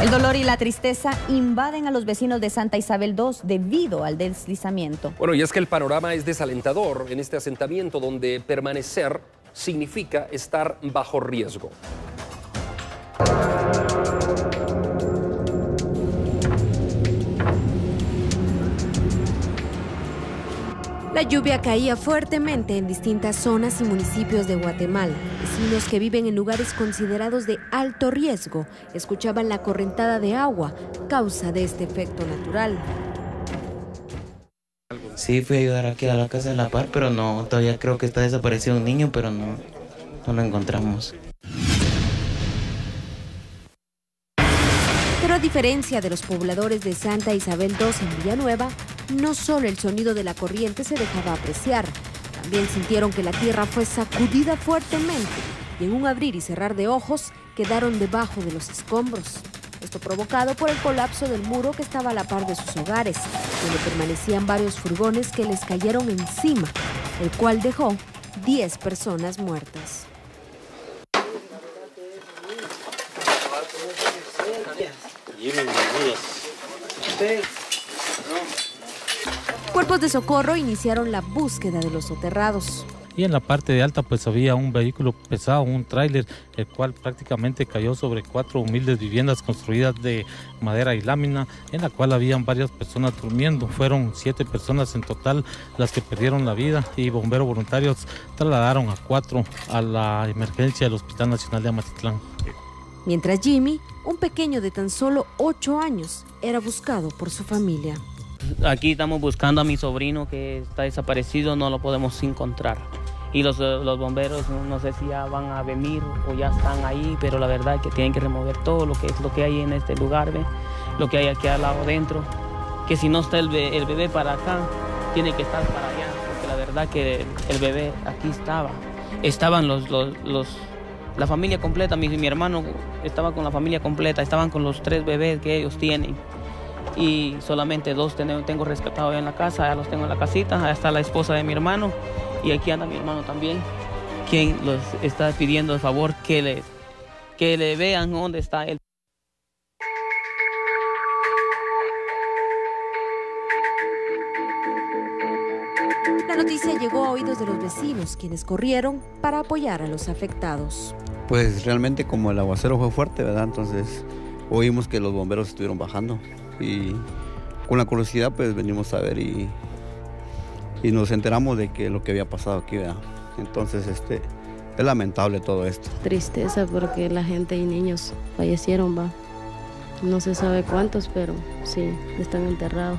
El dolor y la tristeza invaden a los vecinos de Santa Isabel II debido al deslizamiento. Bueno, y es que el panorama es desalentador en este asentamiento donde permanecer significa estar bajo riesgo. La lluvia caía fuertemente en distintas zonas y municipios de Guatemala. Vecinos que viven en lugares considerados de alto riesgo escuchaban la correntada de agua, causa de este efecto natural. Sí, fui a ayudar aquí a la casa de la par, pero no, todavía creo que está desaparecido un niño, pero no lo encontramos. Pero a diferencia de los pobladores de Santa Isabel II en Villanueva, no solo el sonido de la corriente se dejaba apreciar, también sintieron que la tierra fue sacudida fuertemente y en un abrir y cerrar de ojos quedaron debajo de los escombros. Esto provocado por el colapso del muro que estaba a la par de sus hogares, donde permanecían varios furgones que les cayeron encima, el cual dejó 10 personas muertas. Cuerpos de socorro iniciaron la búsqueda de los soterrados. Y en la parte de alta pues había un vehículo pesado, un tráiler, el cual prácticamente cayó sobre 4 humildes viviendas construidas de madera y lámina, en la cual habían varias personas durmiendo. Fueron 7 personas en total las que perdieron la vida y bomberos voluntarios trasladaron a 4 a la emergencia del Hospital Nacional de Amatitlán. Mientras Jimmy, un pequeño de tan solo 8 años, era buscado por su familia. Aquí estamos buscando a mi sobrino que está desaparecido, no lo podemos encontrar. Y los bomberos no sé si ya van a venir o ya están ahí, pero la verdad es que tienen que remover todo lo que hay en este lugar, ¿ve? Lo que hay aquí al lado dentro. Que si no está el bebé para acá, tiene que estar para allá, porque la verdad que el bebé aquí estaba. Estaban la familia completa, mi hermano estaba con la familia completa, estaban con los 3 bebés que ellos tienen. Y solamente 2 tengo rescatados en la casa, ya los tengo en la casita, allá está la esposa de mi hermano y aquí anda mi hermano también, quien los está pidiendo el favor que le vean dónde está él. La noticia llegó a oídos de los vecinos, quienes corrieron para apoyar a los afectados. Pues realmente como el aguacero fue fuerte, ¿verdad? Entonces oímos que los bomberos estuvieron bajando y con la curiosidad pues venimos a ver y nos enteramos de que lo que había pasado aquí, ¿verdad? Entonces es lamentable todo esto. Tristeza porque la gente y niños fallecieron, va. No se sabe cuántos, pero sí, están enterrados.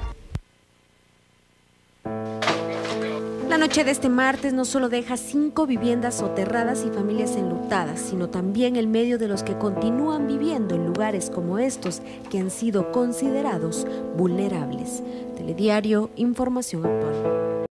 La noche de este martes no solo deja 5 viviendas soterradas y familias enlutadas, sino también el medio de los que continúan viviendo en lugares como estos que han sido considerados vulnerables. Telediario, información actual.